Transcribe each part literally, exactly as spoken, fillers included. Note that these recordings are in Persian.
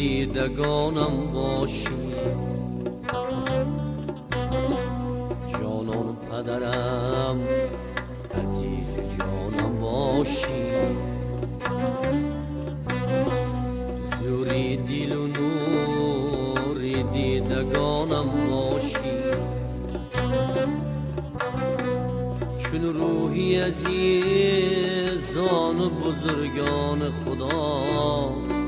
دیدگانم باشی، جانان پدرم عزیز جانم باشی، زوری دل و نور دیدگانم باشی، چون روحی عزیزان و بزرگان خدا،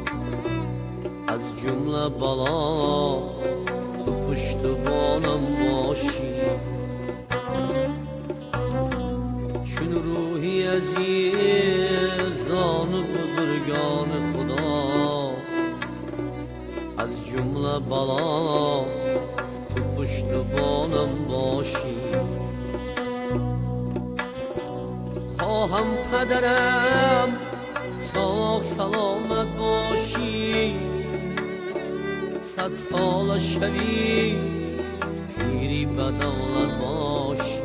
از جمله بلا تو پشتوانم باشی، چون روحی عزیزان و بزرگان خدا، از جمله بلا تو پشتوانم باشی. خواهم پدرم ساق سلامت باشی، صد سال شوی پیری بدولت باشی.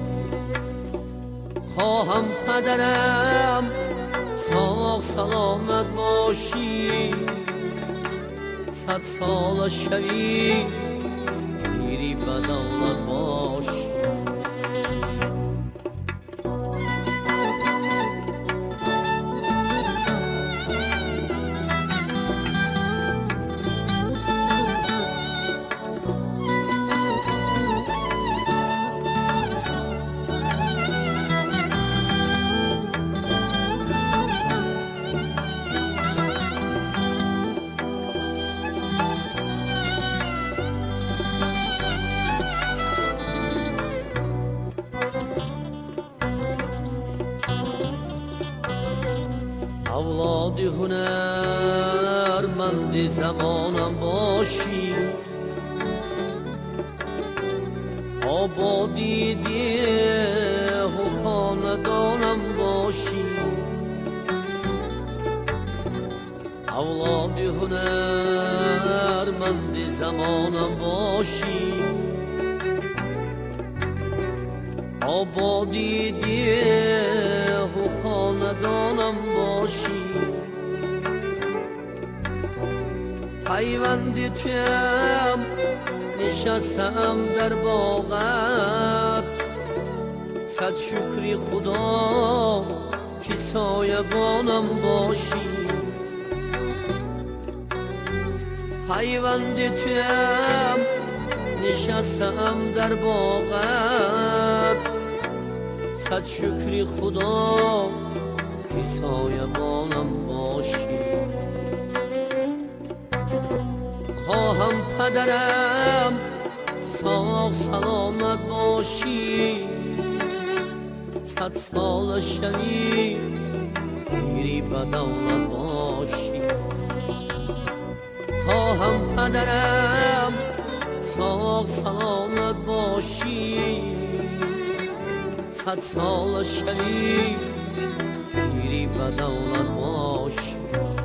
خواهم پدرم ساق سلامت باشی، صد سال شوی پیری بدولت باشی. اولاد هنرمند زمانم باشی، آبادی دیه و خاندانم باشی. اولاد هنرمند زمانم باشی، آبادی دیه و خاندانم باشی. پیوندی تویم نشستم در باغت، صد شکری خدا که سایبانم باشی. پیوندی تویم نشستم در باغت، صد شکری خدا که سایبانم باشی. خواهم پدرم ساق سلامت باشی، صد سال شوی پیری بدولت باشی. خواهم پدرم ساق سلامت باشی، صد سال شوی پیری بدولت باشی.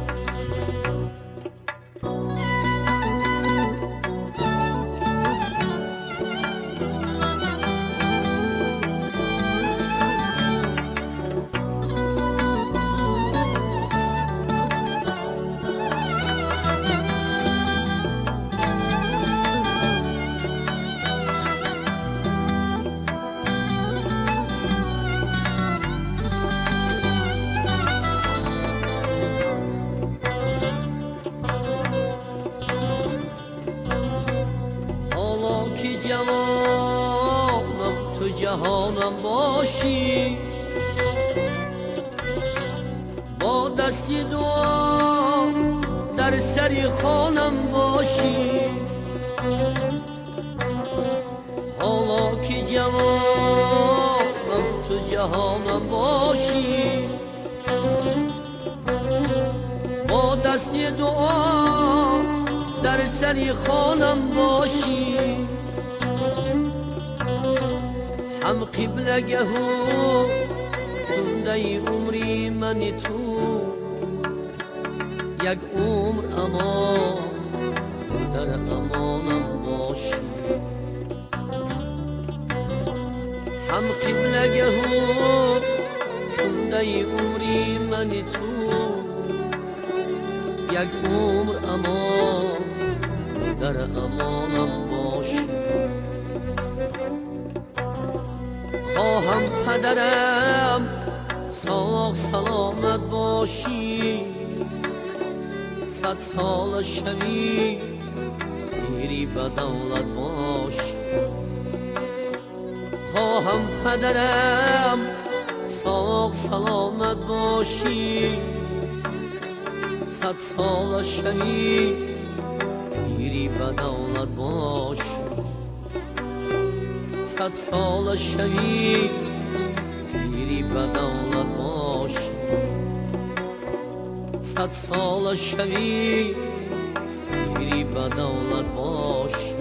جوانم تو جهانم باشی، با دستی دعا در سری خانم باشی. حالا که جوانم تو جهانم باشی، با دستی دعا در سری خانم باشی. هم قبلگه و خونده عمری من تو، یک عمر امان در امانم باشی. هم قبلگه و خونده عمری من تو، یک عمر امان در امانم باشی. خواهم پدرم ساق سلامت باشی، صد سال شوی پیری به دولت باشی. خواهم پدرم ساق سلامت باشی، صد سال شوی پیری به دولت باشی. صد سال شوی پیری به دولت باشی. صد سال شوی پیری به دولت باشی.